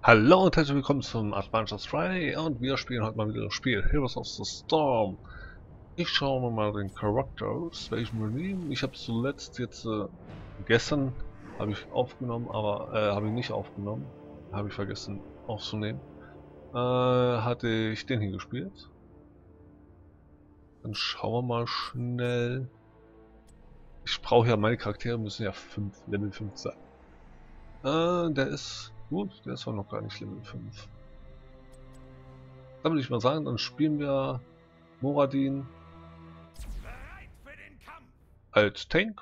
Hallo und herzlich willkommen zum Adventures Friday und wir spielen heute mal wieder das Spiel Heroes of the Storm. Ich schaue mir mal den Charakter aus, welchen wir nehmen. Ich habe zuletzt jetzt, gestern habe ich aufgenommen, aber habe ich nicht aufgenommen. Habe ich vergessen aufzunehmen. Hatte ich den hier gespielt. Dann schauen wir mal schnell. Ich brauche ja, meine Charaktere müssen ja Level 5 sein. Der ist gut, der ist zwar noch gar nicht Level 5. Dann würde ich mal sagen, dann spielen wir Moradin als Tank.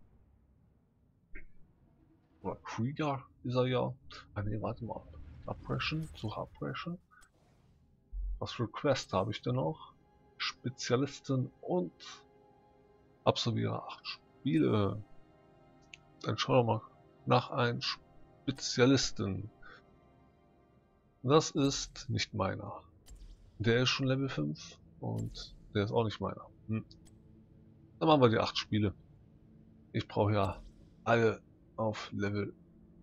Oder Krieger ist er ja. Ah ne, warte mal. Suppression, Suppression. Was für Quest habe ich denn noch? Spezialisten und absolviere 8 Spiele. Dann schauen wir mal nach einem Spezialisten. Das ist nicht meiner. Der ist schon Level 5 und der ist auch nicht meiner. Dann machen wir die 8 Spiele. Ich brauche ja alle auf Level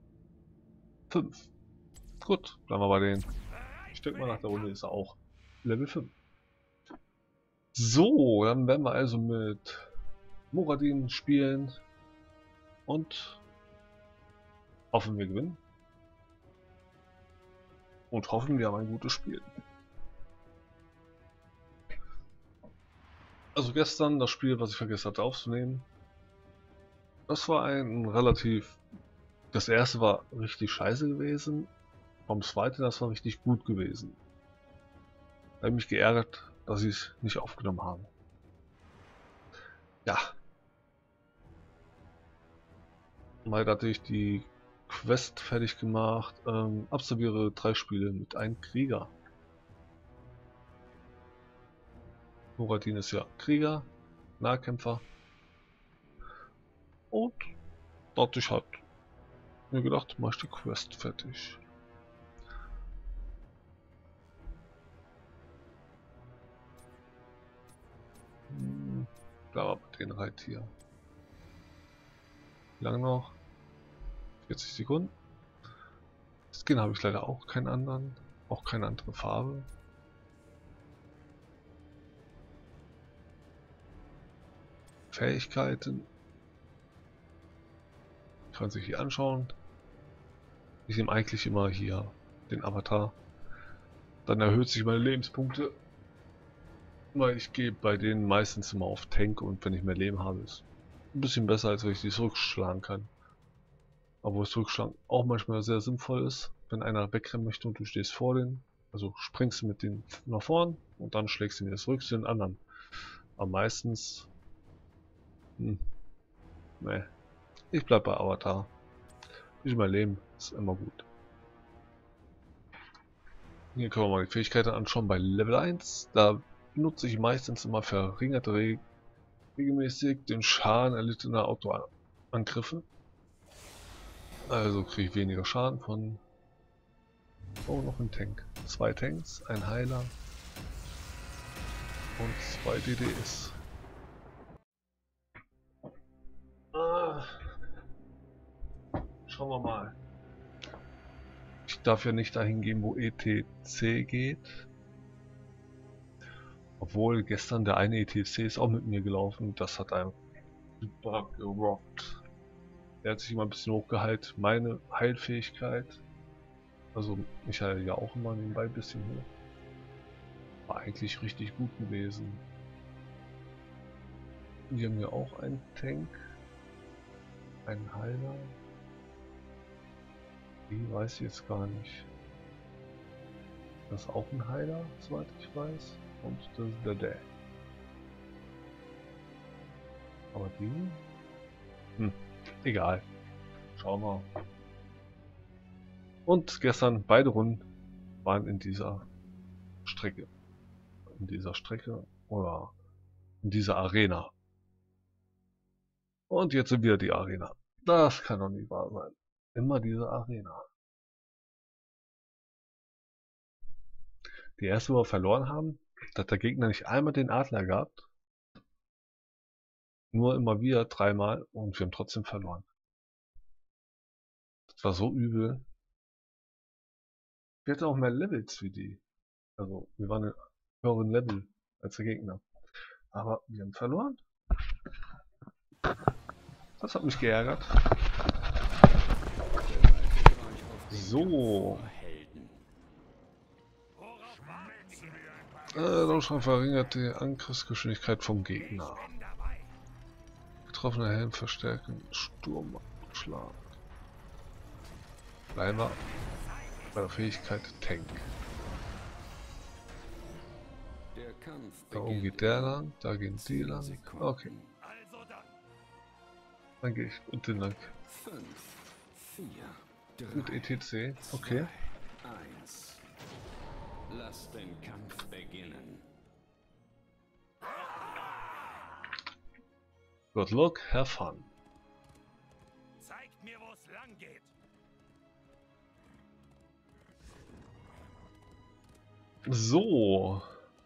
5. Gut, bleiben wir bei denen. Ich denke mal, nach der Runde ist er auch Level 5. So, dann werden wir also mit Moradin spielen und hoffen wir gewinnen. Und hoffen wir haben ein gutes Spiel. Also gestern das Spiel, was ich vergessen hatte aufzunehmen, das war ein relativ... Das erste war richtig scheiße gewesen, vom zweiten das war richtig gut gewesen. Da habe ich mich geärgert, dass ich es nicht aufgenommen habe. Ja. Mal hatte ich die Quest fertig gemacht, absolviere 3 Spiele mit einem Krieger. Moradin ist ja Krieger, Nahkämpfer. Und dadurch hat mir gedacht, mach ich die Quest fertig. Da war den Reittier. Wie lange noch? 40 Sekunden. Skin habe ich leider auch keinen anderen. Auch keine andere Farbe. Fähigkeiten. Kann sich hier anschauen. Ich nehme eigentlich immer hier den Avatar. Dann erhöht sich meine Lebenspunkte. Weil ich gehe bei denen meistens immer auf Tank und wenn ich mehr Leben habe, ist ein bisschen besser, als wenn ich die zurückschlagen kann. Obwohl das Zurückschlagen auch manchmal sehr sinnvoll ist, wenn einer wegrennen möchte und du stehst vor denen. Also springst du mit denen nach vorn und dann schlägst du wieder zurück zu den anderen. Aber meistens... ne. Ich bleib bei Avatar. Ich mein Leben ist immer gut. Hier können wir mal die Fähigkeiten anschauen bei Level 1. Da benutze ich meistens immer verringert regelmäßig den Schaden erlittener Autoangriffe. Also kriege ich weniger Schaden von... Oh, noch ein Tank. 2 Tanks, ein Heiler und 2 DDs. Schauen wir mal. Ich darf ja nicht dahin gehen, wo ETC geht. Obwohl gestern der eine ETC ist auch mit mir gelaufen. Das hat einem super gerockt. Der hat sich immer ein bisschen hochgeheilt. Meine Heilfähigkeit. Also ich heile ja auch immer nebenbei ein bisschen hoch. War eigentlich richtig gut gewesen. Hier haben wir auch einen Tank. Einen Heiler. Die weiß ich jetzt gar nicht. Das ist auch ein Heiler, soweit ich weiß. Und das ist der Dad. Aber die? Egal. Schauen wir. Und gestern beide Runden waren in dieser Strecke. In dieser Strecke oder in dieser Arena. Und jetzt sind wir die Arena. Das kann doch nicht wahr sein. Immer diese Arena. Die erste, wo wir verloren haben, da hat der Gegner nicht einmal den Adler gehabt. Nur immer wieder 3-mal und wir haben trotzdem verloren. Das war so übel. Wir hatten auch mehr Levels wie die. Also, wir waren in höheren Level als der Gegner. Aber wir haben verloren. Das hat mich geärgert. So. Raumschlag verringert die Angriffsgeschwindigkeit vom Gegner. Getroffener Helm verstärken Sturmschlag. Bleiben wir bei der Fähigkeit Tank. Da oben geht der lang, da gehen die lang. Okay. Dann gehe ich unten lang. Mit ETC. Okay. Lass den Kampf beginnen. Good luck, have fun. Zeigt mir, wo es lang geht. So.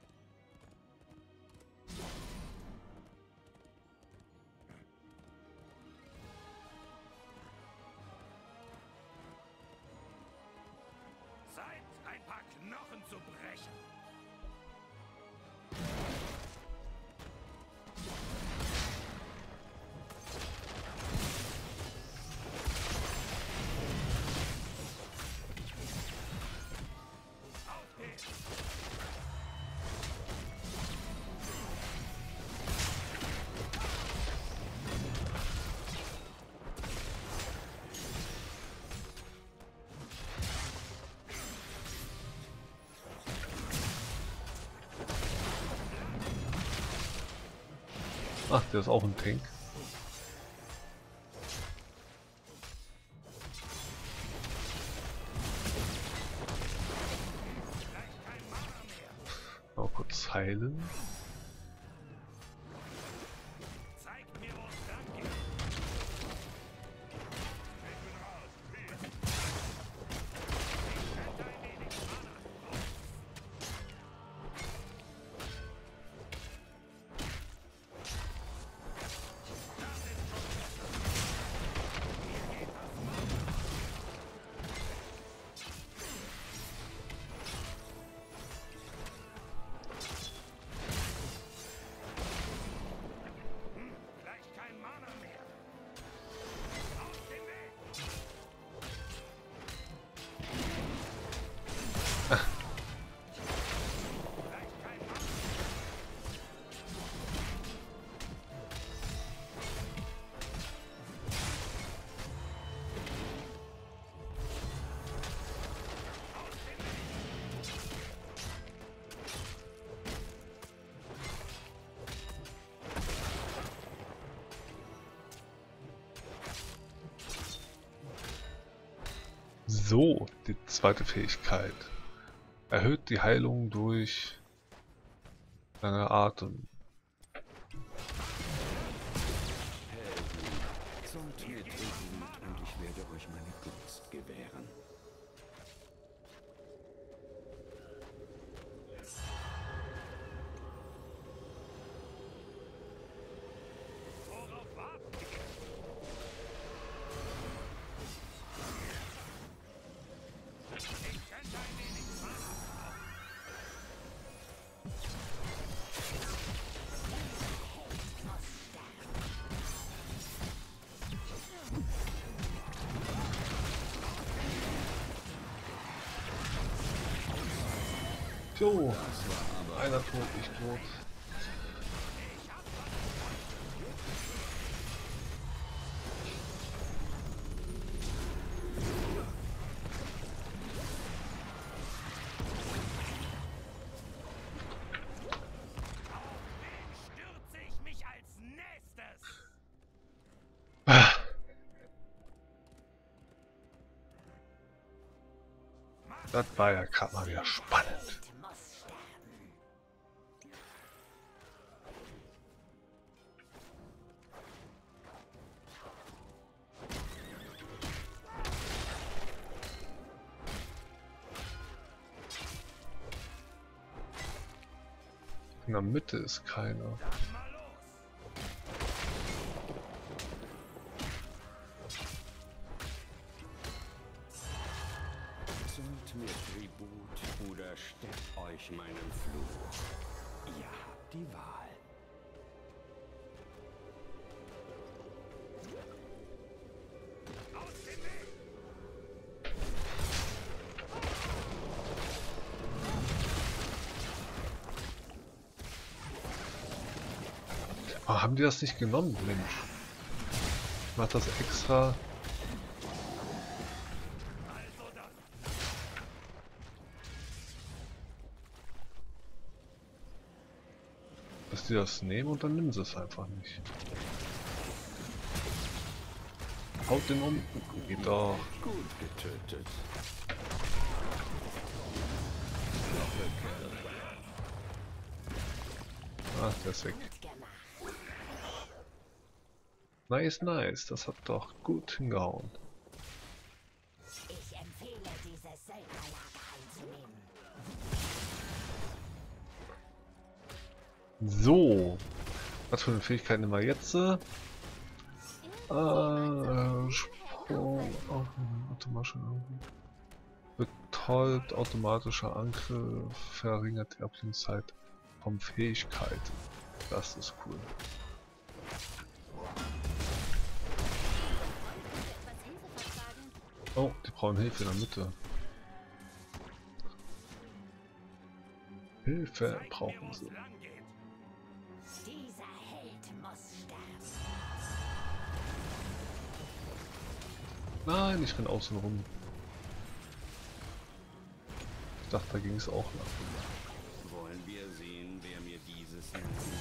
Zeit, ein paar Knochen zu brechen. Auf geht's. Ach, der ist auch ein Tank. Mal kurz heilen. Zeigt mir, wo es lang geht. Ich bin raus. Please. Ich hätte ein wenig Mana. Gleich kein Mana mehr. Aus dem Weg. Gleich kein Mana. So, die zweite Fähigkeit. Erhöht die Heilung durch lange Atem. Zollt mir Tribut und ich werde euch meine Gunst gewähren. Worauf warten wir? Ich könnte ein wenig Mana. Jo, einer tot, ich tot. Stürze ich mich als nächstes. Das war ja gerade mal wieder spannend. In der Mitte ist keiner. Dann mal los. Zollt mir Tribut oder steckt euch meinen Fluch. Ihr habt die Wahl. Aus dem Weg! Aber haben die das nicht genommen, Mensch? Ich mach das extra. Also dann! Dass die das nehmen und dann nehmen sie es einfach nicht. Haut den um. Geht doch. Gut getötet. Ah, der ist weg. Nice, nice. Das hat doch gut hingehauen. Ich empfehle, dieses Söldnerlager einzunehmen. So. Was für eine Fähigkeit nehmen wir jetzt? Sprung. Betäubt automatischer Angriff. Verringert die Abklingzeit von Fähigkeit. Das ist cool. Oh, die brauchen Hilfe in der Mitte. Hilfe Zeig mir, brauchen wo's sie. lang geht. Dieser Held muss sterben. Nein, ich renn außen rum. Ich dachte, da ging es auch lang. Wollen wir sehen, wer mir dieses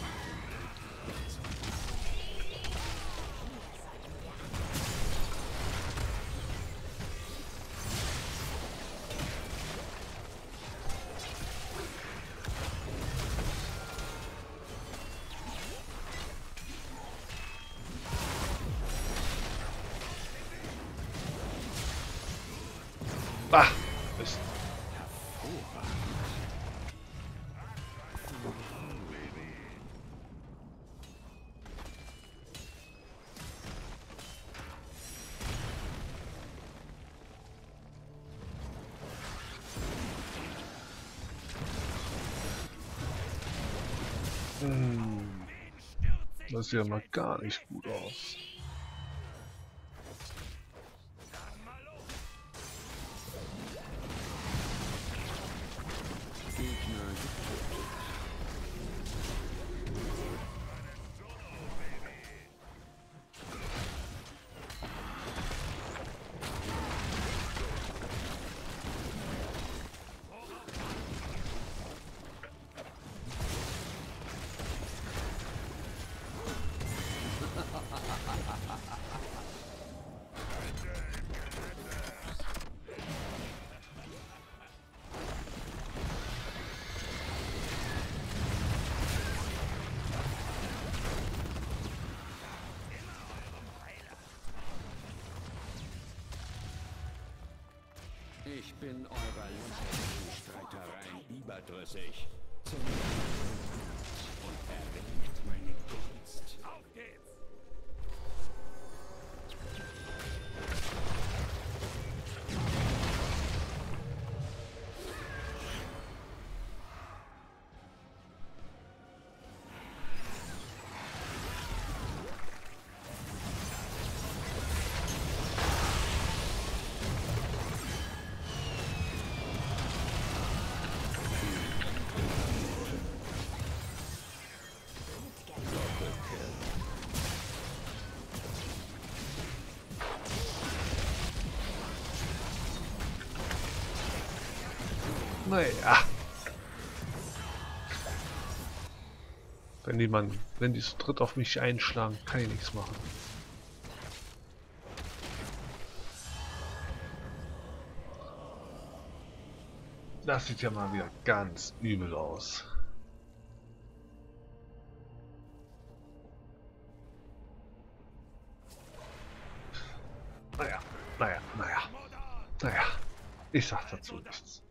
Ah! Mist. Das sieht ja mal gar nicht gut aus. Dann mal los! Gegner getötet. Ich bin eurer lächerlichen Streitereien überdrüssig. Und erringt meine Gunst. Auf geht's! Naja. Wenn die zu dritt auf mich einschlagen, kann ich nichts machen. Das sieht ja mal wieder ganz übel aus. Naja. Ich sag dazu nichts.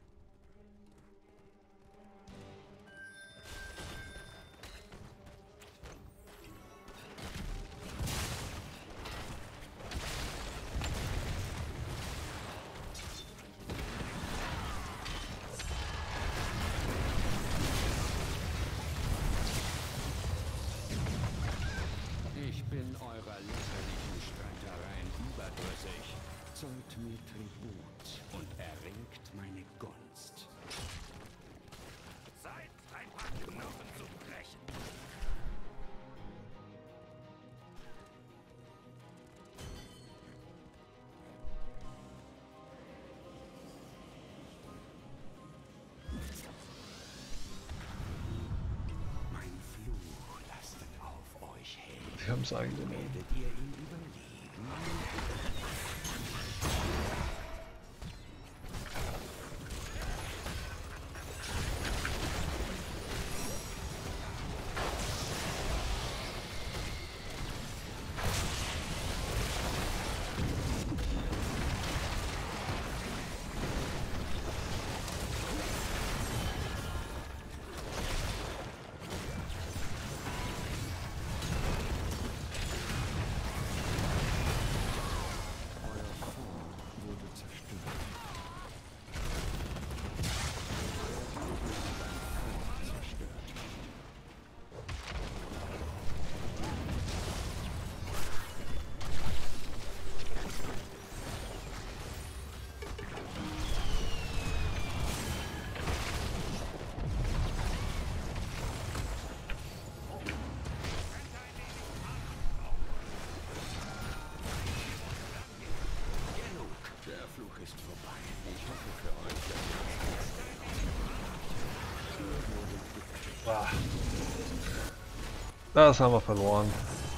sich, zollt mir Tribut und erringt meine Gunst. Zeit, ein paar Knochen zu brechen. Mein Fluch lastet auf euch hängen. Die haben es eingenommen. Werdet ihr ihn überleben? Euer Fort wurde zerstört. Zerstört. Genug. Der Fluch ist vorbei. Ich hoffe für euch, dass Ah. Das haben wir verloren.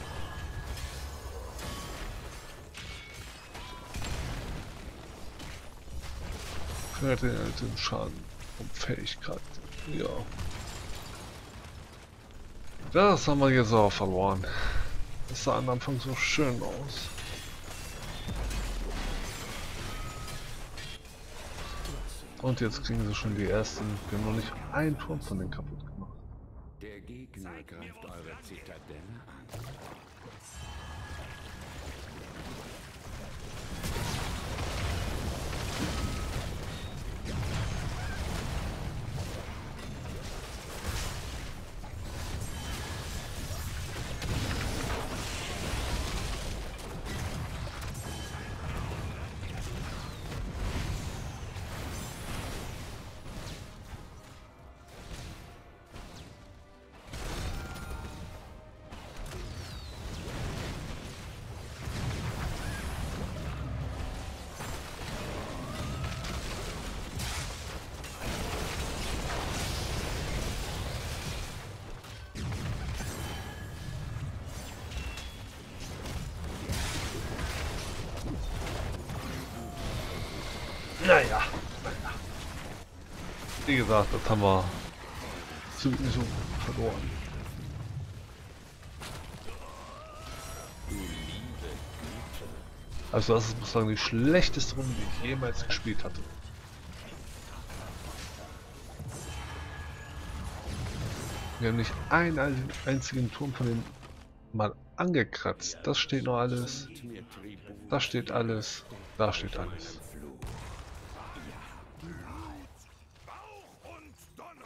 Den Schaden und Fähigkeit. Ja. Das haben wir jetzt auch verloren. Das sah am Anfang so schön aus. Und jetzt kriegen sie schon die ersten. Wir haben noch nicht einen Turm von denen kaputt gemacht. der Gegner greift eure Zitadelle an. Naja. Wie gesagt, das haben wir ziemlich so verloren. Also das ist bislang die schlechteste Runde, die ich jemals gespielt hatte. Wir haben nicht einen einzigen Turm von denen mal angekratzt. Das steht noch alles. Mir Tribut. Das steht alles. Da steht alles. Fluch. Bauch und Donner.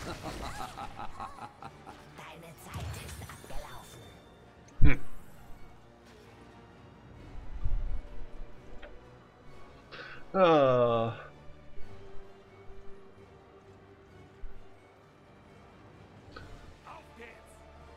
Deine Zeit ist abgelaufen. Ah. Auf geht's!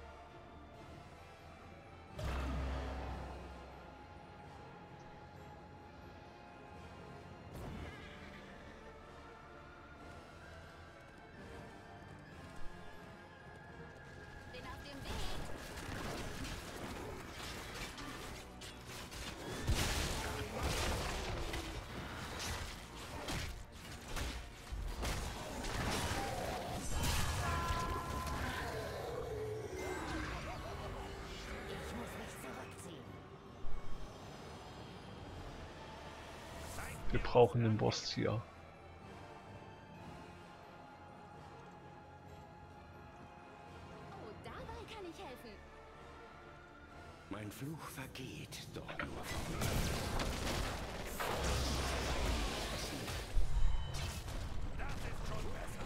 Bin auf dem Weg. Ich muss mich zurückziehen. Wir brauchen den Boss hier. Oh, dabei kann ich helfen. Mein Fluch vergeht, doch nur von Das ist schon besser.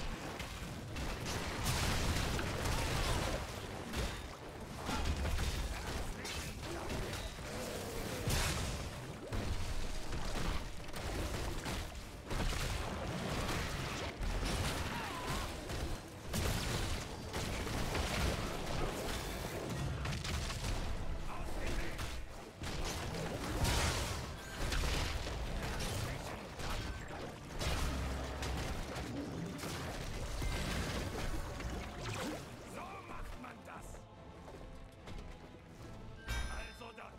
So macht man das. Also dann.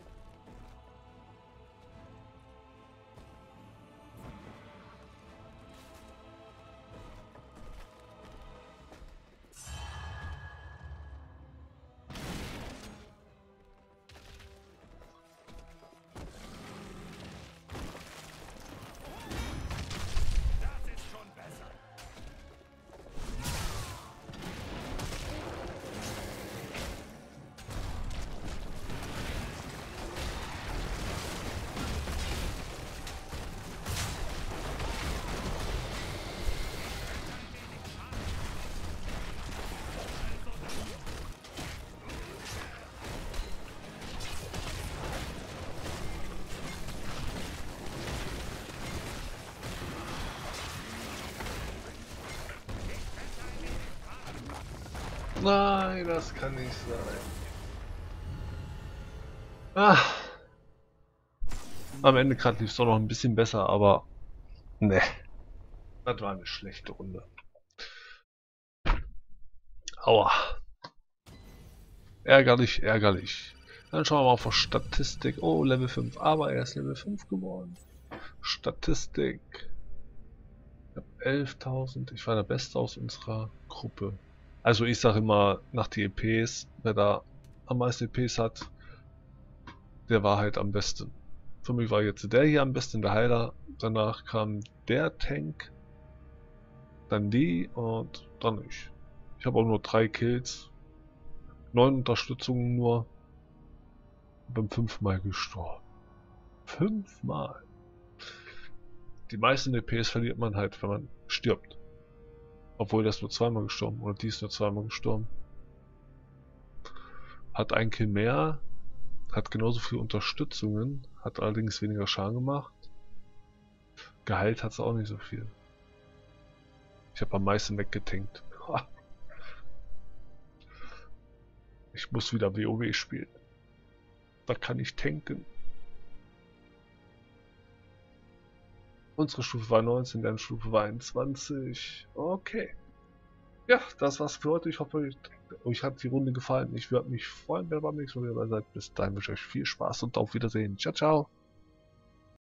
Das ist schon besser. Nein, das kann nicht sein. Ah. Am Ende gerade lief es doch noch ein bisschen besser, aber ne, das war eine schlechte Runde. Aua. Ärgerlich, ärgerlich. Dann schauen wir mal auf Statistik. Oh, Level 5, aber er ist Level 5 geworden. Statistik. Ich habe 11.000. Ich war der Beste aus unserer Gruppe. Also ich sage immer nach die EPs, wer da am meisten EPs hat, der war halt am besten. Für mich war jetzt der hier am besten, der Heiler. Danach kam der Tank, dann die und dann ich. Ich habe auch nur 3 Kills, 9 Unterstützungen nur. Bin 5-mal gestorben. 5-mal. Die meisten EPs verliert man halt, wenn man stirbt. Obwohl der ist nur 2-mal gestorben oder die ist nur 2-mal gestorben. Hat ein Kill mehr, hat genauso viel Unterstützungen, hat allerdings weniger Schaden gemacht. Geheilt hat es auch nicht so viel. Ich habe am meisten weggetankt. Ich muss wieder WoW spielen. Da kann ich tanken. Unsere Stufe war 19, deren Stufe war 21. Okay. Ja, das war's für heute. Ich hoffe, euch hat die Runde gefallen. Ich würde mich freuen, wenn ihr beim nächsten Mal dabei seid. Bis dahin wünsche ich euch viel Spaß und auf Wiedersehen. Ciao, ciao.